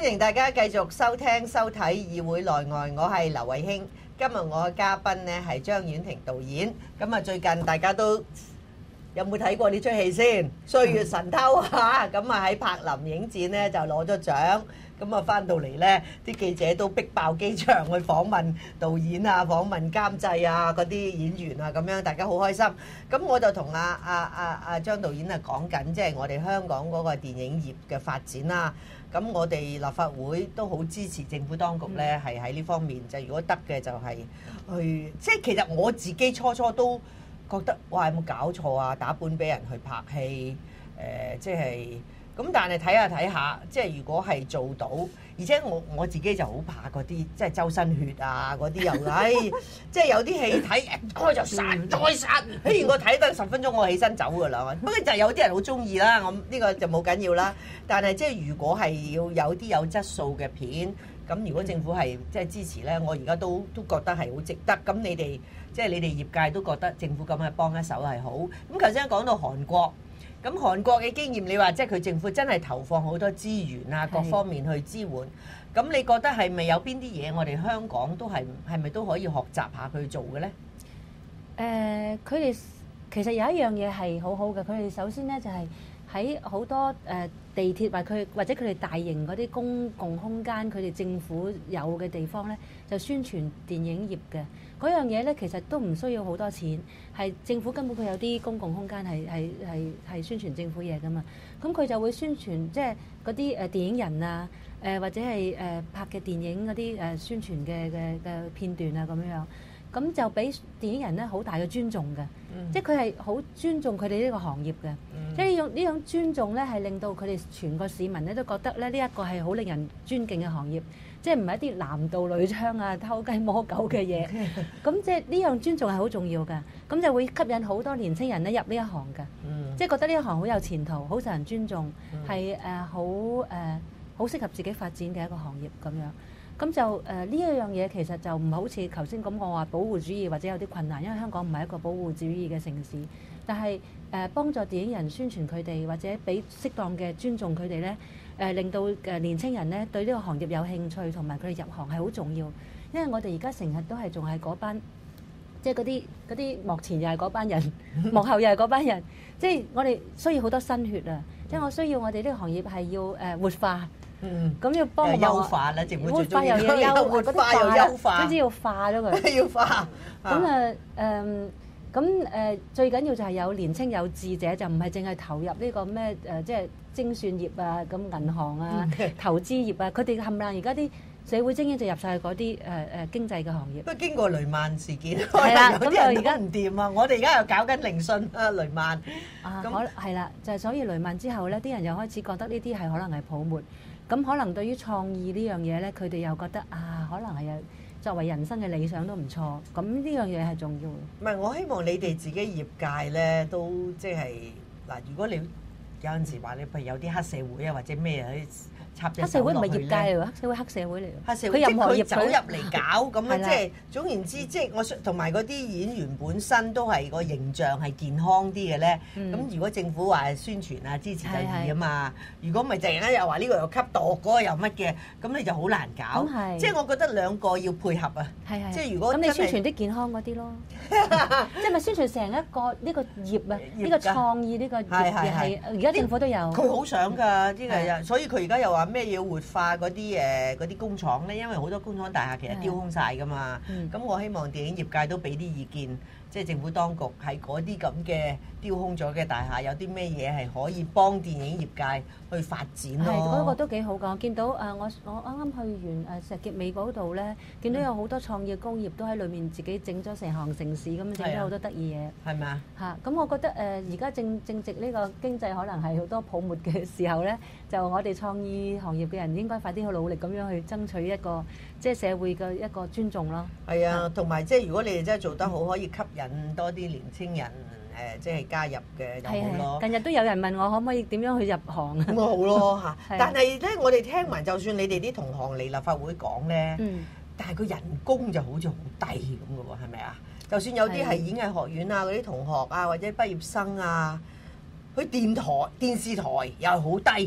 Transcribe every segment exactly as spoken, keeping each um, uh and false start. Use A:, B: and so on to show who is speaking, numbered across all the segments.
A: 歡迎大家繼續收聽收睇議會內外，我係劉慧卿。今日我嘅嘉賓呢係張婉婷導演。咁啊，最近大家都有冇睇過呢出戲先？《歲月神偷》嚇，咁啊喺柏林影展呢就攞咗獎。咁啊翻到嚟呢，啲記者都逼爆機場去訪問導演啊、訪問監製啊、嗰啲演員啊，咁樣大家好開心。咁我就同阿阿阿阿張導演啊講緊，即係我哋香港嗰個電影業嘅發展啦。咁我哋立法會都好支持政府當局呢，係喺呢方面就如果得嘅就係去，即係其實我自己初初都覺得哇有冇搞錯啊，打本俾人去拍戲，誒、呃、即係。咁但係睇下睇下，即係如果係做到，而且我我自己就好怕嗰啲即係周身血啊嗰啲又，唉，即係有啲戲睇開就殺再殺，譬如我睇得十分鐘我起身走㗎啦。不過就有啲人好中意啦，我呢個就冇緊要啦。但係即係如果係要有啲有質素嘅片，咁如果政府係即係支持呢，我而家都都覺得係好值得。咁你哋即係你哋業界都覺得政府咁樣幫一手係好。咁頭先講到韓國。咁韓國嘅經驗，你話即係佢政府真係投放好多資源啊，各方面去支援。咁你覺得係咪有邊啲嘢我哋香港都係係咪都可以學習下佢做嘅呢？
B: 誒，佢哋其實有一樣嘢係好好嘅。佢哋首先呢就係喺好多誒地鐵或佢或者佢哋大型嗰啲公共空間，佢哋政府有嘅地方呢，就宣傳電影業嘅。嗰樣嘢咧，其實都唔需要好多錢，係政府根本佢有啲公共空間係係係係宣傳政府嘢噶嘛。咁佢就會宣傳即係嗰啲誒電影人啊，誒、呃、或者係誒、呃、拍嘅電影嗰啲誒宣傳嘅嘅嘅片段啊咁樣。咁就俾電影人咧好大嘅尊重嘅，嗯、即係佢係好尊重佢哋呢個行業嘅。嗯、即係呢種呢種尊重咧，係令到佢哋全個市民咧都覺得咧呢一個係好令人尊敬嘅行業。即係唔係一啲男盜女娼啊、偷雞摸狗嘅嘢，咁即係呢樣尊重係好重要㗎。咁就會吸引好多年青人咧入呢一行㗎，嗯、即係覺得呢一行好有前途，好受人尊重，係誒好誒好適合自己發展嘅一個行業咁樣。咁就誒呢一樣嘢其實就唔係好似頭先咁講話保護主義或者有啲困難，因為香港唔係一個保護主義嘅城市。但係誒、呃、幫助電影人宣傳佢哋，或者俾適當嘅尊重佢哋咧。誒、呃、令到誒年青人咧對呢個行業有興趣，同埋佢哋入行係好重要。因為我哋而家成日都係仲係嗰班，即係嗰啲嗰啲幕前又係嗰班人，幕後又係嗰班人。即係我哋需要好多新血啊！即係我需要我哋呢個行業係要誒活化，嗯，咁要幫我
A: 優化啦，政府
B: 活化又要優
A: 活化又優化，
B: 總之要化咗佢，
A: 要化。
B: 咁啊誒。咁誒、呃、最緊要就係有年青有志者，就唔係淨係投入呢個咩誒、呃，即係精算業啊、咁銀行啊、投資業啊，佢哋冚唪唥而家啲社會精英就入晒去嗰啲誒誒經濟嘅行業。不過經過雷曼事件，係啦，咁就而家唔掂啊！我哋而家又搞緊聆訊啊，雷曼啊，可係啦，就係、是、所以雷曼之後咧，啲人又開始覺得呢啲係可能係泡沫。咁可能對於創意呢樣嘢咧，佢哋又覺得啊，可能係有。作為人生嘅理想都唔錯，咁呢樣嘢係重要。
A: 唔係，我希望你哋自己業界咧都即係嗱，如果你有陣時話你譬如有啲黑社會啊或者咩啊，插隻手落去咧。黑社會唔係業界嚟喎，黑社會黑社會嚟。黑社會即係佢走入嚟搞咁樣，即係總言之，即係我同埋嗰啲演員本身都係個形象係健康啲嘅咧。咁如果政府話宣傳啊支持就易啊嘛。如果唔係陣間又話呢個又吸毒，嗰個又乜嘅，咁你就好難搞。即係我覺得兩個要配合啊。係係。即係如果咁你宣傳啲健康嗰啲咯，即係咪宣傳成一個呢個業啊？呢個創意呢個業係而家政府都有。佢好想㗎，呢個又所以佢而家又話。咩要活化嗰啲誒嗰啲工廠咧？因為好多工廠大廈其實丟空晒㗎嘛。咁、嗯、我希望電影業界都俾啲意見，即係政府當局喺嗰啲咁嘅丟空咗嘅大廈，有啲咩嘢係可以幫電影業界去發展咯。係嗰、嗰個都幾好㗎。我見到誒、呃，我我啱啱去完誒石硤尾嗰度咧，見到有好多創意工業都喺裏面自己整咗成行城市咁，整咗好多得意嘢。係咪啊？嚇！咁我覺得誒，而家正正值呢個經濟可能係好多泡沫嘅時候咧，就我哋創意行業嘅人應該快啲去努力咁樣去爭取一個即係社會嘅一個尊重咯。係啊，同埋即係如果你哋真係做得好，可以吸引多啲年青人誒，即係加入嘅就好咯。近日都有人問我可唔可以點樣去入行啊？咁好咯嚇！但係咧，我哋聽聞就算你哋啲同行嚟立法會講咧，嗯、但係個人工就好似好低咁嘅喎，係咪啊？就算有啲係演藝學院啊嗰啲同學啊，或者畢業生啊，去電台、電視台又係好低。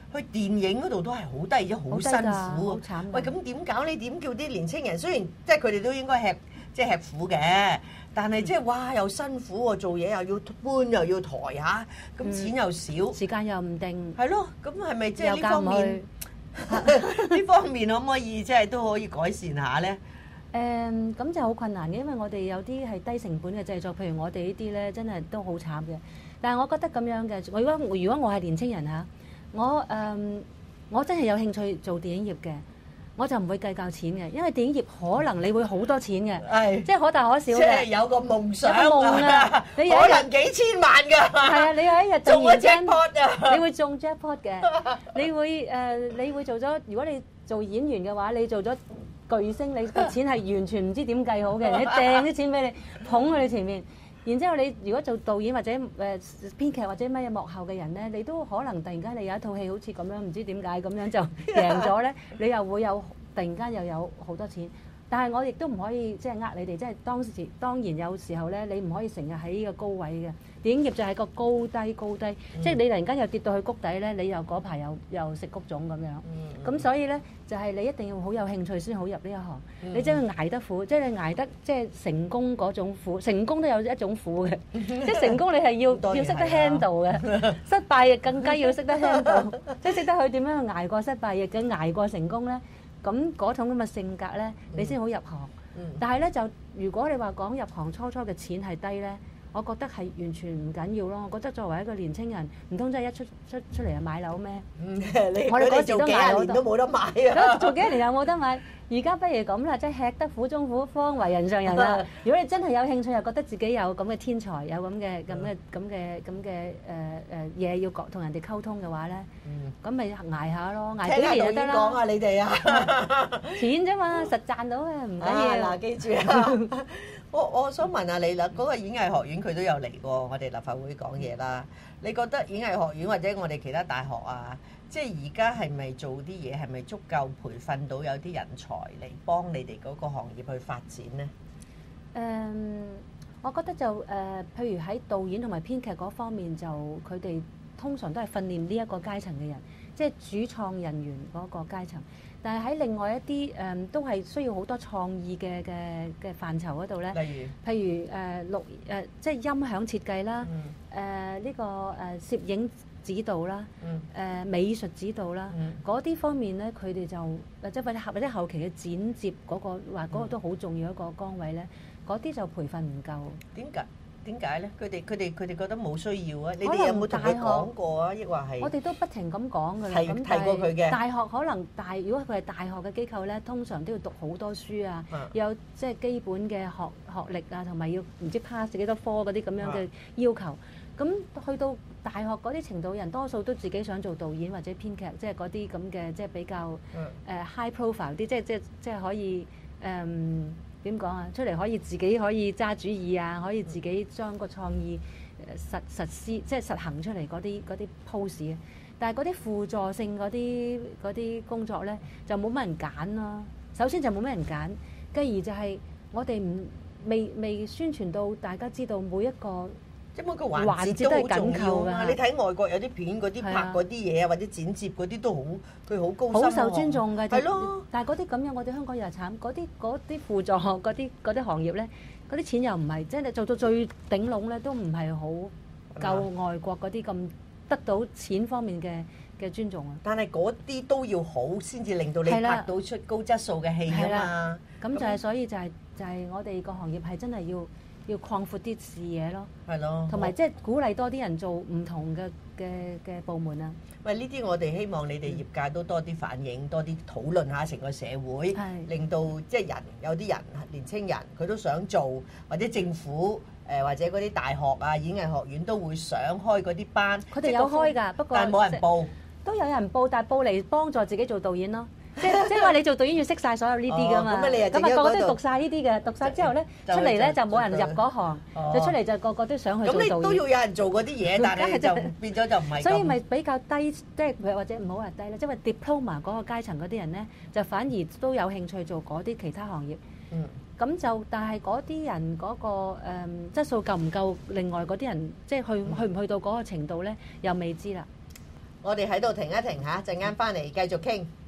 A: 去電影嗰度都係好低，好辛苦。好慘。喂，咁點搞？你點叫啲年青人？雖然即係佢哋都應該吃即係吃苦嘅，但係即係哇又辛苦喎，做嘢又要搬又要抬嚇，咁、嗯、錢又少，
B: 時間又唔定。
A: 係咯，咁係咪即係呢方面？呢方面可唔可以即係都可以改善下咧？
B: 誒，咁就好困難嘅，因為我哋有啲係低成本嘅製作，譬如我哋呢啲咧，真係都好慘嘅。但係我覺得咁樣嘅，我如果如果我係年青人嚇，我誒、嗯、我真係有興趣做電影業嘅，我就唔會計較錢嘅，因為電影業可能你會好多錢嘅，係即係可大可小嘅。即係有個夢想，有個夢啊！你有可能幾千萬㗎。係啊，你有一日中咗 jackpot 啊！你會中 jackpot 嘅，你會誒、呃，你會做咗。如果你做演員嘅話，你做咗巨星，你個錢係完全唔知點計好嘅，你掟啲錢俾你捧喺你前面。然之後你如果做導演或者誒編劇或者乜嘢幕後嘅人咧，你都可能突然間你有一套戲好似咁樣，唔知點解咁樣就贏咗咧，你又會有突然間又有好多錢。但係我亦都唔可以即係呃你哋，即係當時當然有時候咧，你唔可以成日喺呢個高位嘅。電影業就係個高低高低，嗯、即係你突然間又跌到去谷底咧，你又嗰排又又食谷種咁樣。咁、嗯、所以咧就係、是、你一定要好有興趣先好入呢一行。嗯、你真係捱得苦，即係你捱得即係成功嗰種苦，成功都有一種苦嘅。即係成功你係要要識得 handle 嘅，失敗亦更加要識得 handle， 即係識得去點樣去捱過失敗，亦都捱過成功咧。咁嗰種咁嘅性格咧，你先好入行。嗯、但係咧就如果你話講入行初初嘅錢係低咧，我覺得係完全唔緊要咯。我覺得作為一個年青人，唔通真係一出出出嚟就買樓咩？嗯、你我哋嗰時都捱好多，都冇得買啊！做幾多年又冇得買，而家不如咁啦，即係吃得苦中苦，方為人上人啦。如果你真係有興趣，又覺得自己有咁嘅天才，有咁嘅咁嘅咁嘅咁嘅誒誒嘢要講同人哋溝通嘅話咧，咁咪捱下咯，捱幾年就得啦。講下你哋啊，錢啫嘛，實賺到嘅唔緊要。嗱，記住啊！我我想問下你啦，嗰個演藝學院佢都有嚟過我哋立法會講嘢啦。你覺得演藝學院或者我哋其他大學啊，即係而家係咪做啲嘢係咪足夠培訓到有啲人才嚟幫你哋嗰個行業去發展呢？誒、嗯，我覺得就誒、呃，譬如喺導演同埋編劇嗰方面，就佢哋通常都係訓練呢一個階層嘅人，即係主創人員嗰個階層。但係喺另外一啲誒、嗯，都係需要好多創意嘅嘅嘅範疇嗰度咧。例如，譬如誒、呃、錄誒、呃，即係音響設計啦，誒呢、嗯呃這個誒、呃、攝影指導啦，誒、嗯呃、美術指導啦，嗰啲、嗯、方面咧，佢哋就或者或者或者後期嘅剪接嗰、那個話嗰個都好重要一個崗位咧，嗰啲就培訓唔夠。點解？點解咧？佢哋佢哋佢哋覺得冇需要啊！你哋有冇同佢講過啊？抑或係我哋都不停咁講㗎啦。係提過佢嘅。大學可能大，如果佢係大學嘅機構咧，通常都要讀好多書啊，啊有即係基本嘅學學歷啊，同埋要唔知 pass 幾多科嗰啲咁樣嘅要求。咁、啊、去到大學嗰啲程度人，多數都自己想做導演或者編劇，即係嗰啲咁嘅，即係比較誒、啊呃、high profile 啲，即係即係即係可以誒。嗯點講啊？出嚟可以自己可以揸主意啊，可以自己將個創意實實施，即係實行出嚟嗰啲嗰啲 pose 啊。但係嗰啲輔助性嗰啲嗰啲工作咧，就冇乜人揀咯。首先就冇乜人揀，繼而就係我哋唔未未宣傳到大家知道每一個。即每個環節都好重要啊！你睇外國有啲片嗰啲拍嗰啲嘢啊，或者剪接嗰啲都好，佢好高深，好受尊重㗎。係咯，但係嗰啲咁樣，我哋香港又係慘。嗰啲嗰啲輔助嗰啲嗰啲行業咧，嗰啲錢又唔係，即係你做到最頂籠咧，都唔係好夠外國嗰啲咁得到錢方面嘅嘅尊重啊。但係嗰啲都要好先至令到你拍到出高質素嘅戲㗎嘛。咁就係所以就係就係我哋個行業係真係要。要擴闊啲視野咯，係咯，同埋即係鼓勵多啲人做唔同嘅嘅嘅部門啊。喂，呢啲我哋希望你哋業界都多啲反映，多啲討論下成個社會，令到即係人有啲人年青人佢都想做，或者政府誒或者嗰啲大學啊、演藝學院都會想開嗰啲班。佢哋有開㗎，不過但係冇人報，都有人報，但係報嚟幫助自己做導演咯。即即係話你做導演要識晒所有呢啲㗎嘛，咁啊個個都讀晒呢啲嘅，讀晒之後咧出嚟咧就冇人入嗰行，就出嚟就個個都想去做導演。咁你都要有人做嗰啲嘢，但係就變咗就唔係。所以咪比較低，即係或者唔好話低啦，即係 diploma 嗰個階層嗰啲人咧，就反而都有興趣做嗰啲其他行業。嗯。咁就但係嗰啲人嗰個誒質素夠唔夠？另外嗰啲人即係去去唔去到嗰個程度咧，又未知啦。
A: 我哋喺度停一停嚇，陣間翻嚟繼續傾。